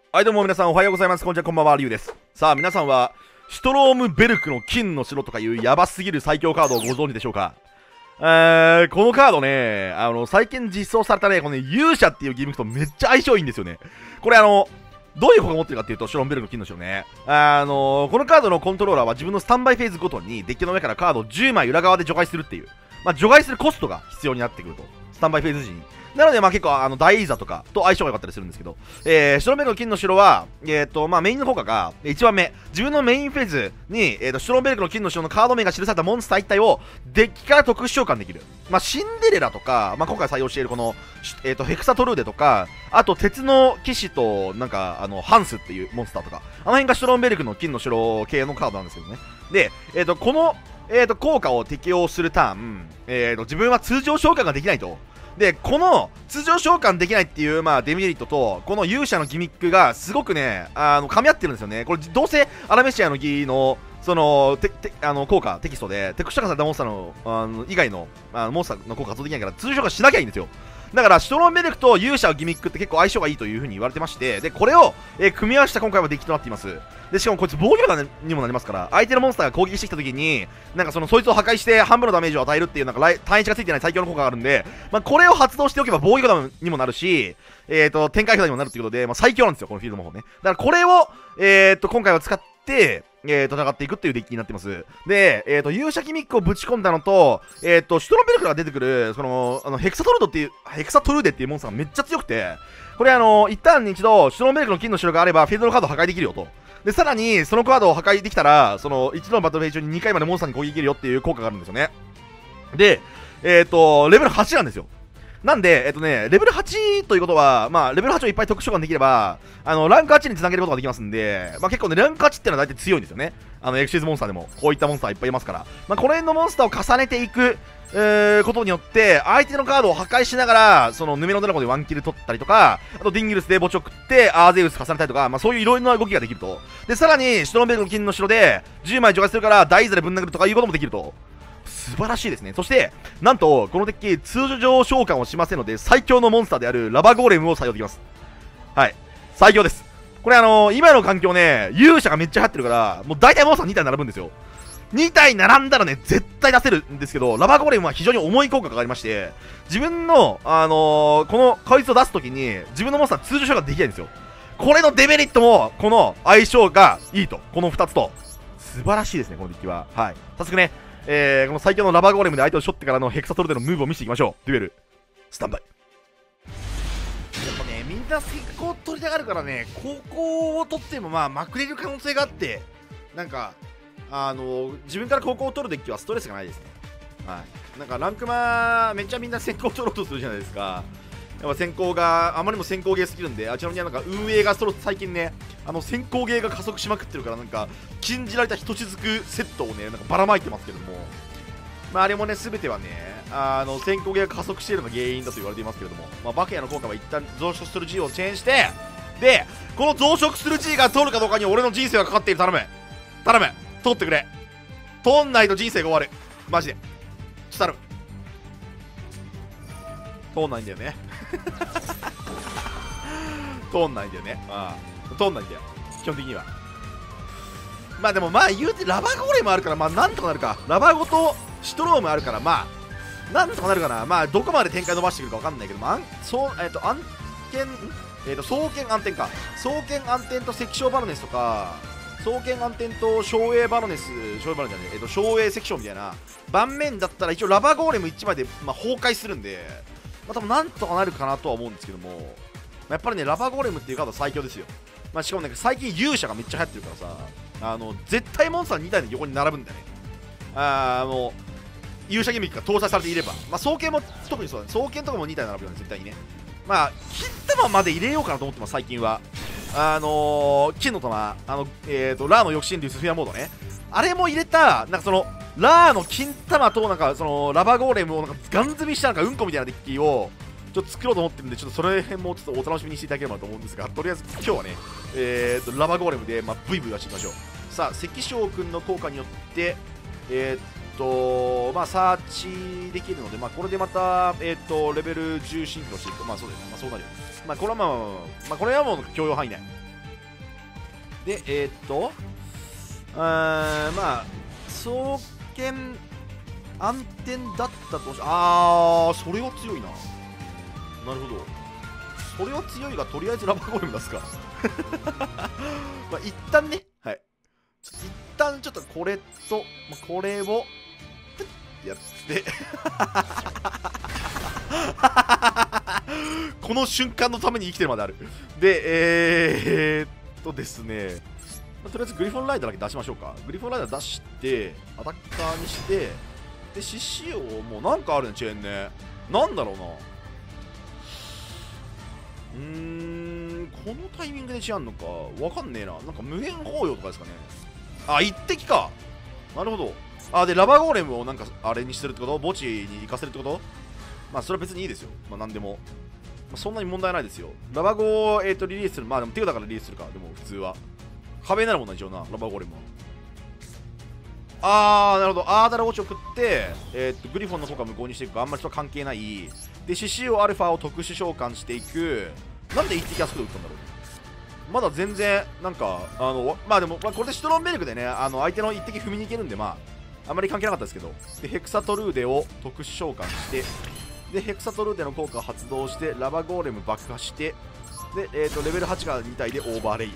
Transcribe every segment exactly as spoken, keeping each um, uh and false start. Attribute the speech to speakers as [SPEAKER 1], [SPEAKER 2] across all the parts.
[SPEAKER 1] はい、どうも皆さんおはようございます。こんにちは、こんばんは、リュウです。さあ、皆さんは、シュトロームベルクの金の城とかいうヤバすぎる最強カードをご存知でしょうか？えー、このカードね、あの、最近実装されたね、この、ね、勇者っていうギミックとめっちゃ相性いいんですよね。これあの、どういう子が持ってるかっていうと、シュトロームベルクの金の城ね。あの、このカードのコントローラーは自分のスタンバイフェーズごとにデッキの上からカードをじゅうまい裏側で除外するっていう、まあ、除外するコストが必要になってくると。スタンバイフェーズ時に。なので、まあ結構、あの、大イーザとかと相性が良かったりするんですけど、えー、シュトロームベルクの金の城は、えっ、ー、と、まあメインの効果が、いちばんめ、自分のメインフェーズに、えっ、ー、と、シュトロームベルクの金の城のカード名が記されたモンスター一体を、デッキから特殊召喚できる。まあ、シンデレラとか、まあ今回採用しているこの、えっ、ー、と、ヘクサトルーデとか、あと、鉄の騎士と、なんか、あの、ハンスっていうモンスターとか、あの辺がシュトロームベルクの金の城系のカードなんですけどね。で、えっ、ー、と、この、えっ、ー、と、効果を適用するターン、えっ、ー、と、自分は通常召喚ができないと。で、この通常召喚できないっていう、まあ、デメリットと、この勇者のギミックがすごくね、あの、噛み合ってるんですよね。これ、どうせアラメシアの儀の、その、て、て、あの、効果、テキストで、テクスチャ化されたモンスターの、あの、以外の、あの、モンスターの効果発動できないから、通常召喚しなきゃいいんですよ。だから、シュトロームベルクと勇者のギミックって結構相性がいいという風に言われてまして、で、これを、えー、組み合わせた今回はデッキとなっています。で、しかもこいつ防御力にもなりますから、相手のモンスターが攻撃してきた時に、なんかその、そいつを破壊して半分のダメージを与えるっていう、なんか、単一がついてない最強の効果があるんで、まあ、これを発動しておけば防御力にもなるし、えっと、展開札にもなるっていうことで、まあ、最強なんですよ、このフィールド魔法ね。だからこれを、えっと、今回は使って、えーと、戦っていくっていうデッキになってます。で、えーと、勇者ギミックをぶち込んだのと、えーと、シュトロームベルクから出てくる、その、あの、ヘクサトルードっていう、ヘクサトルーデっていうモンスターがめっちゃ強くて、これあの、一旦に一度、シュトロームベルクの金の城があれば、フィールドのカードを破壊できるよと。で、さらに、そのカードを破壊できたら、その、一度のバトルフェイズ中ににかいまでモンスターに攻撃できるよっていう効果があるんですよね。で、えーと、レベルはちなんですよ。なんで、えっとね、レベルはちということは、まあ、レベルはちをいっぱい特殊召喚できれば、あの、ランクはちにつなげることができますんで、まあ結構ね、ランクはちってのは大体強いんですよね。あの、エクシーズモンスターでも、こういったモンスターいっぱいいますから。まあ、この辺のモンスターを重ねていく、えー、ことによって、相手のカードを破壊しながら、その、ヌメロドラゴンでワンキル取ったりとか、あと、ディンギルスで墓地を食って、アーゼウス重ねたりとか、まあそういういろいろな動きができると。で、さらに、シュトロームベルクの金の城で、じゅうまい除外するから、大イザでぶん殴るとかいうこともできると。素晴らしいですね。そして、なんと、このデッキ、通常召喚をしませんので、最強のモンスターであるラバゴーレムを採用できます。はい。最強です。これあのー、今の環境ね、勇者がめっちゃ入ってるから、もう大体モンスターに体並ぶんですよ。に体並んだらね、絶対出せるんですけど、ラバゴーレムは非常に重い効果がありまして、自分の、あのー、この、こいつを出すときに、自分のモンスター通常召喚できないんですよ。これのデメリットも、この相性がいいと。このふたつと。素晴らしいですね、このデッキは。はい。早速ね、えー、この最強のラバーゴーレムで相手をショってからのヘクサトルでのムーブを見せていきましょう。デュエルスタンバイ。やっぱね、みんな先行取りたがるからね、後攻を取ってもまあまくれる可能性があって、なんかあのー、自分から後攻を取るデッキはストレスがないですね。はい。なんかランクマめっちゃみんな先行取ろうとするじゃないですか。やっぱ先行があまりにも先行ゲーすぎるんで、あちらになんか運営がそろ最近ね、あの先行ゲーが加速しまくってるから、なんか禁じられたひとしずくセットをね、なんかばらまいてますけども、まあ、あれもね、すべてはね、あの先行ゲーが加速しているのが原因だと言われていますけれども、まあ、バケアの効果は一旦増殖する G をチェーンして、で、この増殖する G が通るかどうかに俺の人生がかかっている。頼む、頼む、通ってくれ。通んないと人生が終わる。マジで。ちょっと頼む。通んないんだよね。通んないんだよね。ああ、通んないんだよ。基本的には。まあでもまあ言うてラバゴーレムあるから、まあなんとかなるか。ラバゴとシュトロームあるから、まあ、なんとかなるかな。まあどこまで展開伸ばしてくるかわかんないけど、まあ、そう、えっと、暗転、えっと、双剣暗転か。双剣暗転と石章バロネスとか、双剣暗転と照英バロネス、照英バロネスじゃねえ、えっと、照英石章みたいな盤面だったら一応ラバゴーレムいちまいで、まあ、崩壊するんで、まあ、多分なんとかなるかなとは思うんですけども、やっぱりね、ラバゴーレムっていうカードは最強ですよ。まあ、しかもね、最近勇者がめっちゃ流行ってるからさ、あの、絶対モンスターに体の横に並ぶんだよね。あー、もう、勇者ギミックが搭載されていれば、まあ、双剣も特にそうだね、双剣とかもに体並ぶよね、絶対にね。まあ、金玉まで入れようかなと思ってます、最近は。あのー、金の玉、あの、えーと、ラーの抑止流スフィアモードね。あれも入れた、なんかその、ラーの金玉と、なんかその、ラバゴーレムをなんかガン積みしたなんかうんこみたいなデッキを、ちょっと作ろうと思ってるんで、ちょっとそれ辺もちょっとお楽しみにしていただければと思うんですが、とりあえず今日はね、えーと、ラバゴーレムで、まあ、ブイブイはしていきましょう。さあ、関翔くんの効果によって、えーっと、まあ、サーチできるので、まあ、これでまた、えーっと、レベルじゅうシンクロしていくと、まあ、そうですね、まあ、そうなるよ。まあ、これはまあ、まあ、まあ、これはもう許容範囲内。 でえー、っとあーまあ双剣暗転だったとしあーそれは強いな。なるほど、それは強いがとりあえずラバーゴレム出すかまあ一旦ね、はい一旦ちょっとこれと、まあ、これをやってこの瞬間のために生きてるまである。でえー、っとですね、まあ、とりあえずグリフォンライダーだけ出しましょうか。グリフォンライダー出してアタッカーにして、で獅子王もなんかあるね、チェーンね。なんだろうな、うーんこのタイミングで違うのかわかんねえな。なんか無限包容とかですかね。あ、一滴か。なるほど。あ、でラバーゴーレムをなんかあれにしてるってこと、墓地に行かせるってこと。まあそれは別にいいですよ。まあなんでも、まあ、そんなに問題ないですよ。ラバゴを、えー、とリリースする。まあでも手札からリリースするか。でも普通は壁になるもんな、一応な、ラバーゴーレムは。あーなるほど。アーダラウォッチを送って、えー、とグリフォンの効果を無効にしていくかあんまりちょっと関係ない。で獅子王アルファを特殊召喚していく。なんで一滴あそこで打ったんだろう。まだ全然なんかあのまあでも、まあ、これでシュトロンベルクでね、あの相手の一滴踏みに行けるんで、まああまり関係なかったですけど。でヘクサトルーデを特殊召喚して、でヘクサトルーデの効果を発動してラバゴーレム爆破して、で、えー、とレベルはちがに体でオーバーレイイ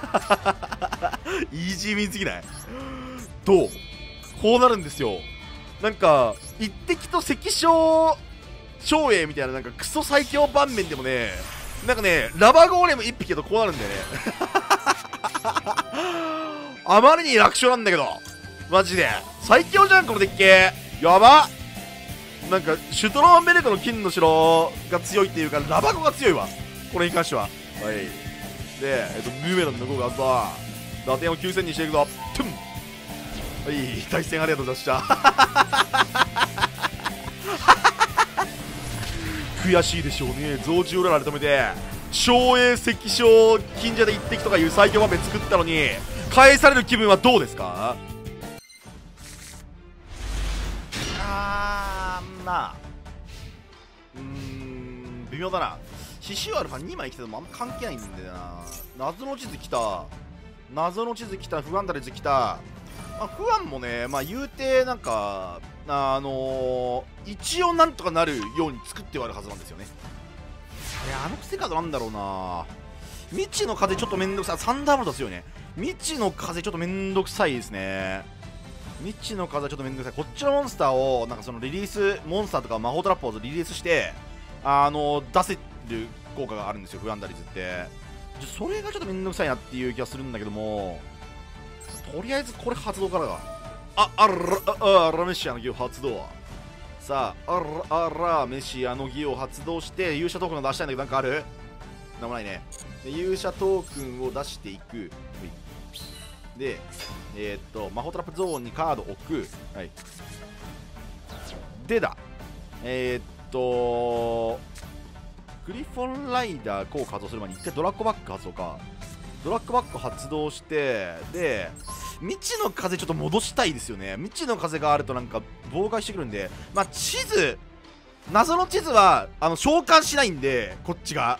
[SPEAKER 1] ージーミンすぎない？どうこうなるんですよ。なんか一滴と関将照英みたいな、なんかクソ最強盤面でもね、なんかねラバーゴーレムいっぴきだとこうなるんだよねあまりに楽勝なんだけど、マジで最強じゃんこのデッキ。やば。なんかシュトロンベルクの金の城が強いっていうか、ラバゴが強いわこれに関しては。はい。で、えっとブーメランの向こうがあった打点をきゅうせんにしていくぞ。トゥン。はい、対戦ありがとうございました悔しいでしょうね。増獣ララで止めて照英石将金蛇で一滴とかいう最強場面作ったのに返される気分はどうですか？あーまあうーん微妙だな。獅子王アルファにまい来ててもあんま関係ないんだよな。謎の地図来た、謎の地図来た、不安ダレズ来た。まあ、不安もね、まあ言うてなんかあのー、一応なんとかなるように作ってはあるはずなんですよね。いやあの癖カードなんだろうな。未知の風ちょっとめんどくさい。サンダーボルト強いね。未知の風ちょっとめんどくさいですね。未知の風ちょっとめんどくさい。こっちのモンスターをなんかそのリリースモンスターとか魔法トラップをリリースしてあの出せる効果があるんですよ、フアンダリズって。それがちょっとめんどくさいなっていう気がするんだけども、とりあえずこれ発動からだ。ああらああらメシアの儀を発動。さああらあらメシアの儀を発動して勇者トークンを出したいんだけど、なんかある？なんもないね。で勇者トークンを出していく。でえー、っと魔法トラップゾーンにカードを置く。はい。でだえー、っとグリフォンライダー効果発動する前に一回ドラッグバック発動か。ドラッグバック発動して、で未知の風ちょっと戻したいですよね。未知の風があるとなんか妨害してくるんで、まあ地図謎の地図はあの召喚しないんで、こっちが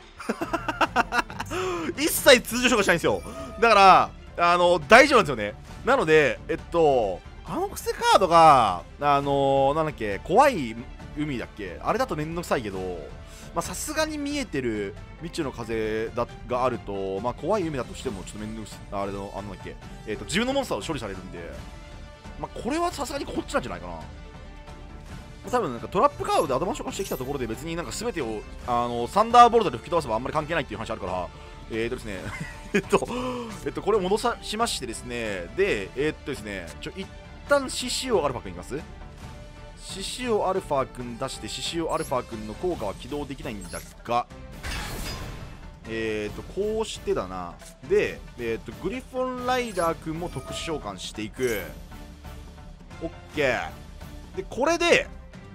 [SPEAKER 1] 一切通常召喚しないんですよ。だからあの大丈夫なんですよね。なのでえっとあの癖カードがあのなんだっけ、怖い海だっけ、あれだとめんどくさいけど、さすがに見えてる未知の風だがあると、まあ、怖い夢だとしてもちょっと面倒くさい。あれのあのなんだっけ、えーと自分のモンスターを処理されるんで、まあ、これはさすがにこっちなんじゃないかな。多分なんかトラップカードで頭消化してきたところで別になんか全てをあのサンダーボルトで吹き飛ばせばあんまり関係ないっていう話あるから、えーとですねえっとえっとこれを戻さしましてですね、でえー、っとですねちょ一旦獅子王アルファ君いきます。獅子王アルファ君出して獅子王アルファ君の効果は起動できないんだが、えーとこうしてだな。で、えーとグリフォンライダー君も特殊召喚していく。オッケーでこれで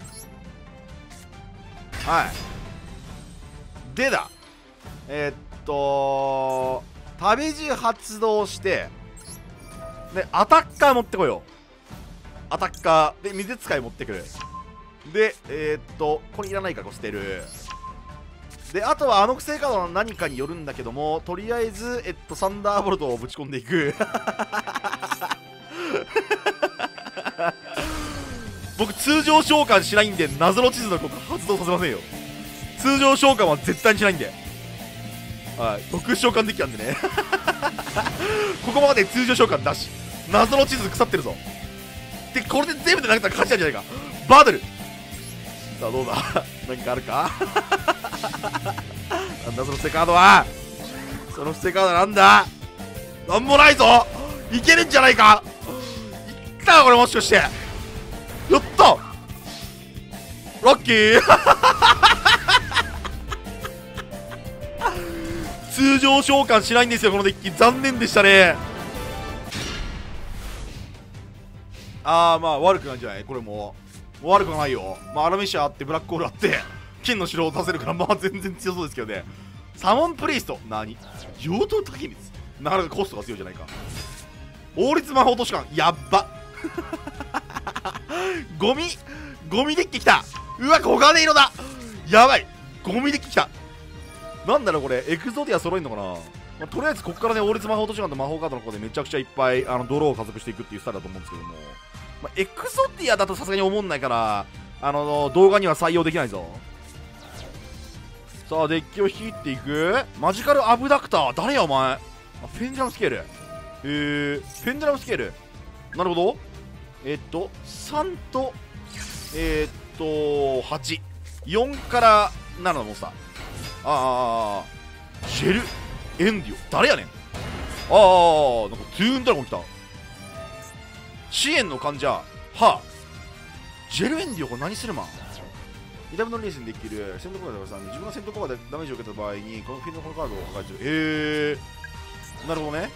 [SPEAKER 1] はいでだえー、っと旅路発動してでアタッカー持ってこよう。アタッカーで水使い持ってくる。でえー、っとこれいらないからこう捨てる。 であとはあの癖カードの何かによるんだけども、とりあえずえっとサンダーボルトをぶち込んでいく僕通常召喚しないんで謎の地図の効果発動させませんよ。通常召喚は絶対にしないんで、はい、特殊召喚できたんでねここまで通常召喚なし、謎の地図腐ってるぞ。でこれで全部で投げたら勝ちなんじゃないか。バトルさあどうだ何かあるかなんだそのステカードは。そのステカードなんだ。なんもないぞ。いけるんじゃないか。いったこれ、もしかしてやったラッキー通常召喚しないんですよこのデッキ。残念でしたね。ああまあ悪くないんじゃないこれも。もう悪くはないよ。まあアラメシアあってブラックホールあって金の城を出せるからまあ全然強そうですけどね。サモンプリスト何陽動滝熱なかなかコストが強いじゃないか。王立魔法都市館やっばゴミゴミデッキきた。うわ黄金色だ。やばいゴミデッキきた。なんだろうこれエクゾディア揃えんのかな。まあ、とりあえずここからね王立魔法都市館と魔法カードの方でめちゃくちゃいっぱいあのドローを加速していくっていうスタイルだと思うんですけども、まあ、エクゾディアだとさすがに思んないからあの動画には採用できないぞ。さあデッキを引いていく。マジカルアブダクター誰やお前。あフェンジャラムスケール。えー、フェンジャラムスケールなるほど。えー、っとさんとえー、っとはちよんからななのモンスター。ああシェルエンディオ誰やねん。ああなんかトゥーンドラゴン来た。支援の患者はあジェルエンディオこれ何するまん。痛みのレースにできる戦闘コードでさん自分が戦闘コードでダメージを受けた場合にこのフィールドこのカードを破壊する。へえなるほどね。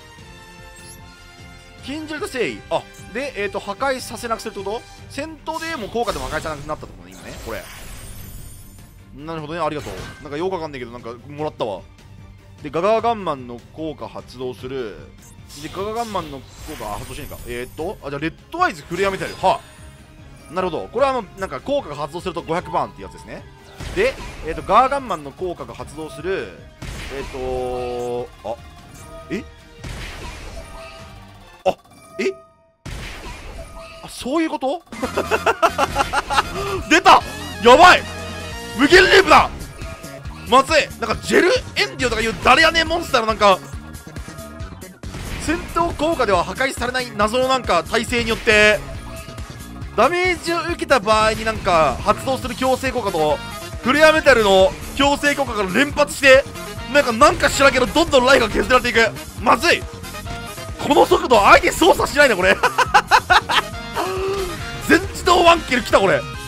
[SPEAKER 1] 禁じると誠意あでえっ、ー、と破壊させなくするってこと。戦闘でも効果でも破壊さなくなったってことね今ねこれ。なるほどねありがとう。なんかよくわかんないけどなんかもらったわ。でガガガンマンの効果発動する。でガガガンマンの効果発動しないか。えー、っとあじゃあレッドアイズフレアメタルはあなるほど。これはあのなんか効果が発動するとごひゃくバーンってやつですね。でえー、っとガーガンマンの効果が発動するえー、っとあえあえあそういうこと出たやばい無限ループだまずい。なんかジェルエンディオとかいう誰やねんモンスターのなんか戦闘効果では破壊されない謎のなんか耐性によってダメージを受けた場合になんか発動する強制効果とフレアメタルの強制効果が連発してなんかなんか知らんけどどんどんライフが削られていく。まずいこの速度相手操作しないねこれ全自動ワンキル来たこれ。